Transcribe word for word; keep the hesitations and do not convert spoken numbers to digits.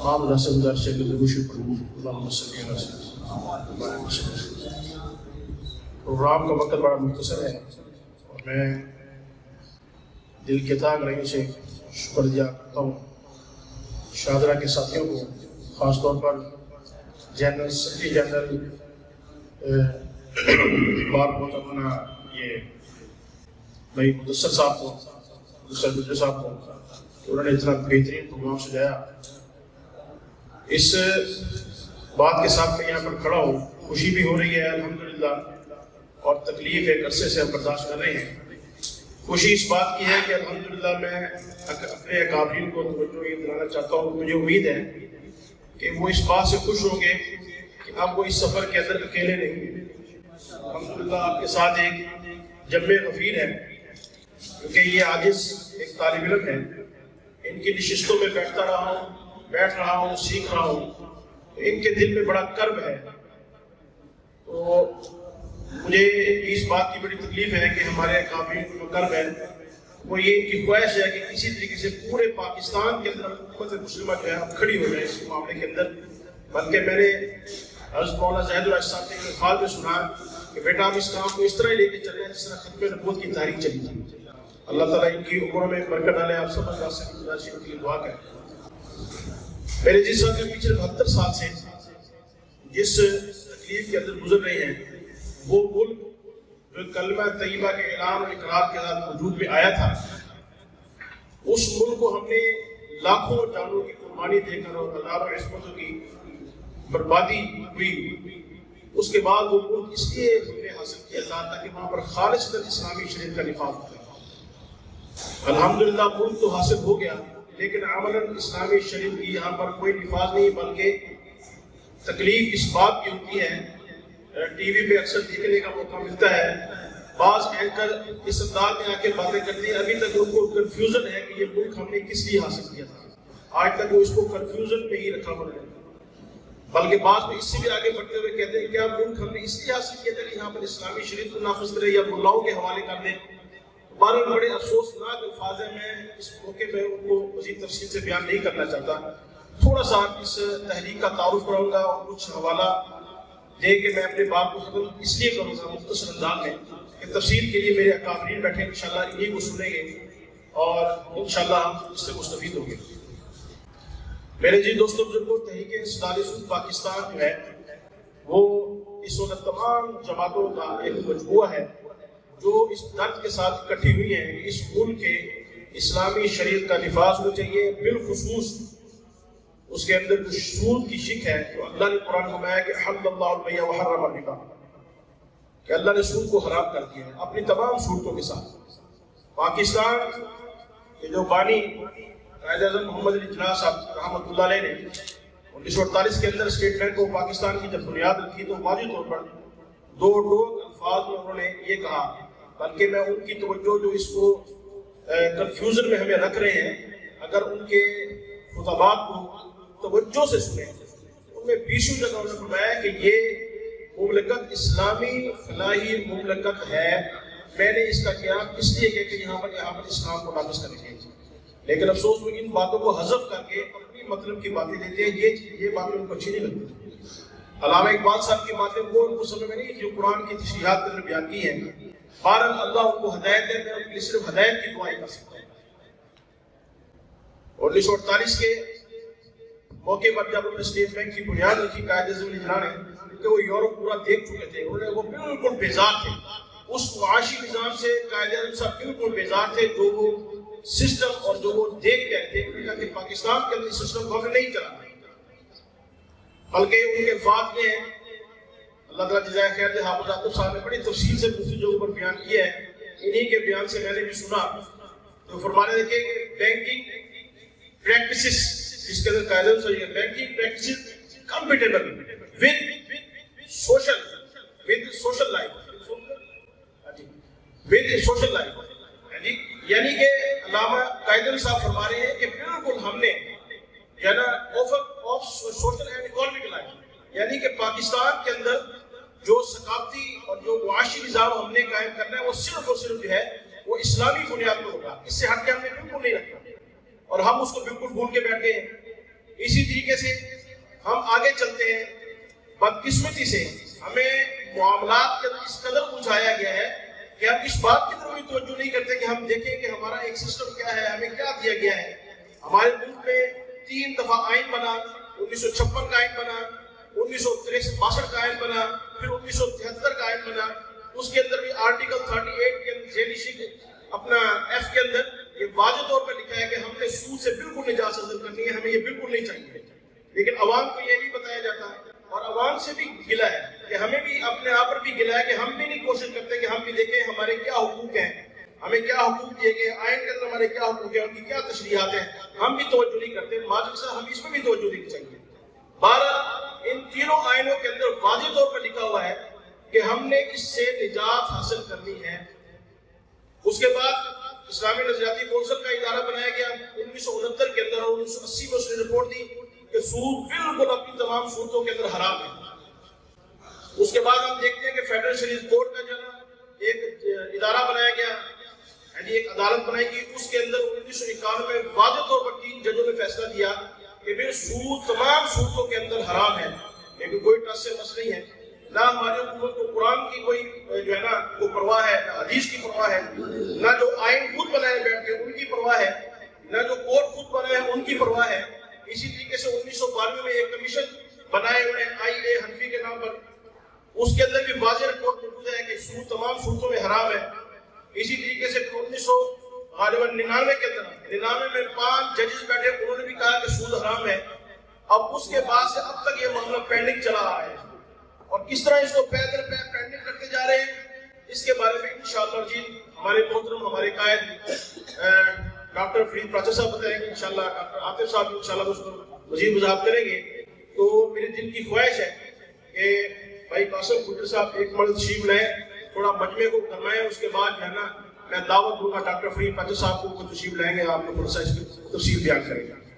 آپ رسم گزارش کے ضرور شکر اللہم صلی اللہ علیہ وسلم۔ پروگرام کا وقت بڑا مختصر ہے اور میں دل کے تاگ رہی سے شکر دیا کرتا ہوں شاہدرہ کے ساتھیوں کو، خاص طور پر جنرل سیکرٹری جنرل بار محترمہ یہ بھائی مدثر صاحب کو، مدثر گجر صاحب کو، کہ انہوں نے اتنا بہترین پروگرام سجایا۔ اس بات کے ساتھ میں یہاں پر کھڑا ہوں، خوشی بھی ہو رہی ہے الحمدللہ، اور تکلیف ایک عرصے سے ہم برداشت کر رہے ہیں۔ خوشی اس بات کی ہے کہ الحمدللہ میں اپنے اکابرین کو توجہ یہ دلانا چاہتا ہوں، مجھے امید ہے کہ وہ اس بات سے خوش ہوں گے کہ اب وہ اس سفر کے اندر اکیلے نہیں، الحمدللہ آپ کے ساتھ ایک جمع غفیر ہے، کیونکہ یہ عاجز ایک طالب علم ہے۔ ان کی نشستوں میں بیٹھتا رہا ہوں، بیٹھ رہا ہوں، سیکھ رہا ہوں، تو ان کے دل میں بڑا کرب ہے۔ تو مجھے اس بات کی بڑی تکلیف ہے کہ ہمارے اکابرین کو کرب ہے، وہ یہ ان کی خواہش ہے کہ کسی طریقے سے پورے پاکستان کے اندر حکومت مسلمہ جو ہے اب کھڑی ہو جائے اس معاملے کے اندر۔ بلکہ میں نے حضرت مولانا زاہد الراشد صاحب کے الفاظ میں سنا کہ بیٹا آپ اس کام کو اس طرح ہی لے کے چل رہے ہیں جس طرح ختم نبوت کی تاریخ چلی تھی۔ اللہ تعالیٰ ان کی عمروں میں برکت ڈالے، آپ سب اللہ سے گزارش کے لیے دعا کریں۔ میرے جس وقت پچھلے بہتر سال سے جس تکلیف کے اندر گزر رہے ہیں، وہ ملک جو کلمہ طیبہ کے اعلان اور اقرار کے ساتھ وجود میں آیا تھا، اس ملک کو ہم نے لاکھوں جانوں کی قربانی دے کر اور ہزاروں عصمتوں کی بربادی ہوئی، اس کے بعد وہ ملک اس لیے ہم نے حاصل کیا تھا تاکہ وہاں پر خالصتاً اسلامی شریعت کا نفاذ ہو۔ الحمدللہ ملک تو حاصل ہو گیا، لیکن عملاً اسلامی شریعت کی یہاں پر کوئی نفاذ نہیں، بلکہ تکلیف اس بات کی ہوتی ہے، ٹی وی پہ اکثر دیکھنے کا موقع ملتا ہے، بعض اینکر اس انداز میں آ کے باتیں کرتے ہیں، ابھی تک ان کو کنفیوژن ہے کہ یہ ملک ہم نے کس لیے حاصل کیا تھا، آج تک وہ اس کو کنفیوژن میں ہی رکھا ہوا ہے۔ بلکہ بعض میں اس سے بھی آگے بڑھتے ہوئے کہتے ہیں کیا ملک ہم نے اس لیے حاصل کیا تھا کہ یہاں پر اسلامی شریعت کو نافذ کرے یا ملاؤں کے حوالے کر دیں۔ بارہ بڑے افسوسناک الفاظ ہیں، میں اس موقع پہ ان کو مزید تفصیل سے بیان نہیں کرنا چاہتا، تھوڑا سا اس تحریک کا تعارف کراؤں گا اور کچھ حوالہ دے کے میں اپنے بات کو ختم اس لیے کروں گا مختصر انداز میں کہ تفصیل کے لیے میرے اکابرین بیٹھے انشاءاللہ انہی کو سنیں گے اور انشاءاللہ ہم اس سے مستفید ہوں گے۔ میرے جی دوستوں بزرگوں، تحریک انسداد سود پاکستان جو ہے وہ اس وقت تمام جماعتوں کا ایک مجموعہ ہے جو اس درد کے ساتھ اکٹھی ہوئی ہیں کہ اس ملک کے اسلامی شریعت کا نفاذ ہونا چاہیے، بالخصوص اس کے اندر جو سود کی شک ہے، تو اللہ نے قرآن فرمایا کہ حل اللہ البیع وحرم الربا، کہ اللہ نے سود کو حرام کر دیا ہے اپنی تمام صورتوں کے ساتھ۔ پاکستان کے جو بانی قائد اعظم محمد علی جناح صاحب رحمۃ اللہ علیہ نے انیس سو اڑتالیس کے اندر اسٹیٹ بینک کو پاکستان کی جب بنیاد رکھی تو واضح طور پر دو ٹوک الفاظ میں انہوں نے یہ کہا، بلکہ میں ان کی توجہ جو اس کو کنفیوژن میں ہمیں رکھ رہے ہیں، اگر ان کے خطبات کو توجہ سے سنیں ان میں بیسوں جگہ انہوں نے فرمایا کہ یہ مملکت اسلامی فلاحی مملکت ہے، میں نے اس کا قیام اس لیے کیا کہ یہاں پر یہاں پر اسلام کو نافذ کریں گے۔ لیکن افسوس وہ ان باتوں کو حذف کر کے اپنی مطلب کی باتیں دیتے ہیں، یہ یہ باتیں ان کو اچھی نہیں لگتی۔ علامہ اقبال صاحب کی باتیں وہ ان کو سمجھ میں نہیں جو قرآن کی تشریحات کے اندر بیان کی ہیں، بہرحال اللہ ان کو ہدایت دے، میں ان کے لیے صرف ہدایت کی دعائیں کر سکتا ہوں۔ انیس سو اڑتالیس کے موقع پر جب انہوں نے اسٹیٹ بینک کی بنیاد رکھی قائد اعظم علی جناح نے، کہ وہ یورپ پورا دیکھ چکے تھے، انہوں نے وہ بالکل بیزار تھے اس معاشی نظام سے، قائد اعظم صاحب بالکل بیزار تھے جو وہ سسٹم اور جو وہ دیکھ گئے تھے۔ انہوں نے کہا کہ پاکستان کے اندر سسٹم کو ہمیں نہیں چلانا، بلکہ ان کے الفاظ میں اللہ تعالیٰ جزائے خیر دے، حافظ عاطف صاحب نے بڑی تفصیل سے مفتی جو اوپر بیان کیا ہے، انہی کے بیان سے میں نے بھی سنا، تو فرمانے دیکھیں کہ بینکنگ پریکٹسز، اس کے اندر قائد اعظم صاحب یہ banking practices compatible with social with social life with social life, یعنی کہ علامہ قائد اعظم صاحب فرما رہے ہیں کہ بالکل ہم نے یعنی of social and economic life, یعنی کہ پاکستان کے اندر جو ثقافتی اور جو معاشی نظام ہم نے قائم کرنا ہے وہ صرف اور صرف جو ہے وہ اسلامی بنیاد پر ہوگا، اس سے ہٹ کے ہم نے بالکل نہیں رکھنا، اور ہم اس کو بالکل بھول کے بیٹھ گئے اسی طریقے سے ہم آگے چلتے ہیں، بدقسمتی سے ہمیں معاملات کے اندر اس قدر الجھایا گیا ہے کہ ہم اس بات کی طرف بھی توجہ نہیں کرتے کہ ہم دیکھیں کہ ہمارا ایک سسٹم کیا ہے، ہمیں کیا دیا گیا ہے. ہمارے ملک میں تین دفعہ آئین بنا، انیس سو چھپن کا آئین بنا، انیس سو تریسٹھ باسٹھ کا آئین بنا، پھر انیس سو تہتر کا آئین بنا. اس کے اندر بھی آرٹیکل تھرٹی ایٹ کے اندر ذیلی اپنا ایف کے اندر یہ واضح طور پر لکھا ہے کہ ہم نے سود سے بالکل نجات حاصل کرنی ہے، ہمیں یہ بالکل نہیں چاہیے. لیکن عوام کو یہ نہیں بتایا جاتا، اور عوام سے بھی گلہ ہے کہ ہمیں بھی اپنے آپ پر بھی گلہ ہے کہ ہم بھی نہیں کوشش کرتے کہ ہم بھی دیکھیں ہمارے کیا حقوق ہیں، ہمیں کیا حقوق دیے گئے، آئین کے اندر ہمارے کیا حقوق ہیں، ان کی کیا تشریحات ہیں، ہم بھی توجہ نہیں کرتے. ماجد صاحب ہم اس میں بھی توجہ دینی چاہیے. بارہ ان تینوں آئینوں کے اندر واضح طور پر لکھا ہوا ہے کہ ہم نے اس سے نجات حاصل کرنی ہے. اس کے بعد اسلامی نظریاتی کونسل کا ادارہ بنایا گیا انیس سو انہتر کے اندر، اور انیس سو اسی میں اس نے رپورٹ دی کہ سود بالکل اپنی تمام صورتوں کے اندر حرام ہے. اس کے بعد ہم دیکھتے ہیں کہ فیڈرل شریف کورٹ کا جو ہے ایک ادارہ بنایا گیا، یعنی ایک عدالت بنائی گئی. اس کے اندر انیس سو اکانوے میں واضح طور پر تین ججوں نے فیصلہ دیا کہ پھر سود تمام صورتوں کے اندر حرام ہے. لیکن کوئی ٹس سے مس نہیں ہے، نہ ہماری حکومت کو قرآن کی کوئی جو ہے نا وہ پرواہ ہے، نہ حدیث کی پرواہ ہے، نہ جو آئین خود بنائے بیٹھتے ہیں ان کی پرواہ ہے، نہ جو کورٹ خود بنائے ہیں ان کی پرواہ ہے. اسی طریقے سے انیس سو بانوے میں ایک کمیشن بنائے ہوئے ہیں آئی اے حنفی کے نام پر، اس کے اندر بھی واضح رپورٹ موجود ہے کہ سود تمام صورتوں میں حرام ہے. اسی طریقے سے انیس سو غالباً ننانوے کے اندر ننانوے میں پانچ ججز بیٹھے، انہوں نے بھی کہا کہ سود حرام ہے. اب اس کے بعد سے اب تک یہ معاملہ پینڈنگ چلا رہا ہے، اور کس طرح اس کو پے در پے پینڈنگ کرتے جا رہے ہیں، اس کے بارے میں انشاءاللہ جی ہمارے محترم ہمارے قائد ڈاکٹر فرید پراچا صاحب بتائیں گے، انشاءاللہ ڈاکٹر عاطف صاحب انشاءاللہ اس کو مزید وضاحت کریں گے. تو میرے دل کی خواہش ہے کہ بھائی قاسم گجر صاحب ایک مرد تشریف لائیں، تھوڑا مجمع کو فرمائیں، اس کے بعد جو ہے نا میں دعوت دوں گا ڈاکٹر فرید پراچا صاحب کو تشریف لائیں گے، آپ کو تھوڑا سا اس کی تفصیل بیان کریں گے.